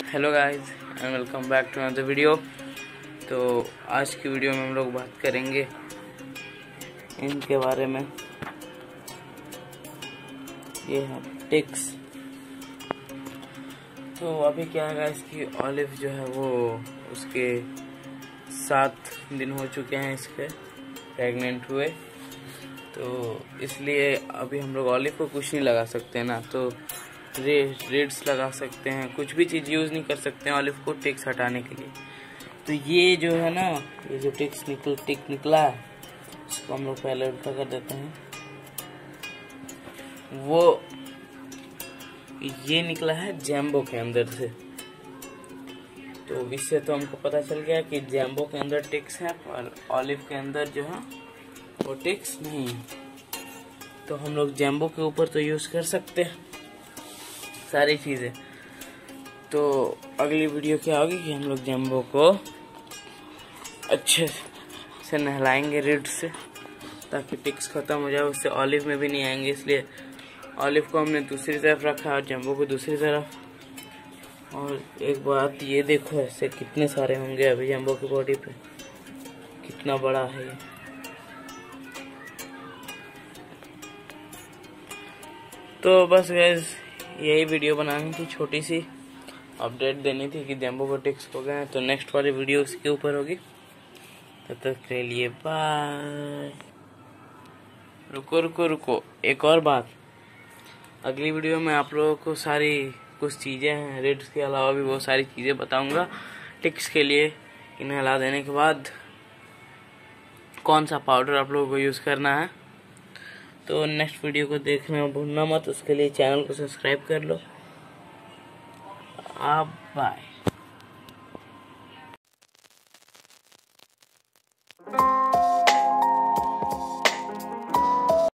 Hello guys and welcome back to another video. तो आज की वीडियो में हम लोग बात करेंगे इनके बारे में। ये है टिक्स। तो अभी क्या है गाइस कि ऑलिव जो है वो उसके 7 दिन हो चुके हैं इसके प्रेग्नेंट हुए। तो इसलिए अभी हम लोग ऑलिव को कुछ नहीं लगा सकते ना, तो रेड्स लगा सकते हैं, कुछ भी चीज़ यूज़ नहीं कर सकते हैं ऑलिव को टिक्स हटाने के लिए। तो ये जो है ना, ये जो टिक निकला है, इसको हम लोग पहले उल्टा कर देते हैं। वो ये निकला है जैम्बो के अंदर से। तो इससे तो हमको पता चल गया कि जैम्बो के अंदर टिक्स है और ऑलिव के अंदर जो है वो टिक्स नहीं है। तो हम लोग जैम्बो के ऊपर तो यूज़ कर सकते हैं सारी चीज़ें। तो अगली वीडियो क्या होगी कि हम लोग जैम्बो को अच्छे से नहलाएंगे रिड से, ताकि टिक्स ख़त्म हो जाए, उससे ऑलिव में भी नहीं आएंगे। इसलिए ऑलिव को हमने दूसरी तरफ रखा और जैम्बो को दूसरी तरफ। और एक बात ये देखो, ऐसे कितने सारे होंगे अभी जैम्बो की बॉडी पे, कितना बड़ा है ये। तो बस गाइस यही वीडियो बनानी थी, छोटी सी अपडेट देनी थी कि जैम्बो को टिक्स हो गए हैं। तो नेक्स्ट वाली वीडियो उसके ऊपर होगी। तब तक के लिए बाय। रुको एक और बात, अगली वीडियो में आप लोगों को सारी कुछ चीज़ें हैं रेड्स के अलावा भी बहुत सारी चीज़ें बताऊंगा टिक्स के लिए। इन्हें हिला देने के बाद कौन सा पाउडर आप लोगों को यूज़ करना है। तो नेक्स्ट वीडियो को देखना भूलना मत, उसके लिए चैनल को सब्सक्राइब कर लो। आप बाय।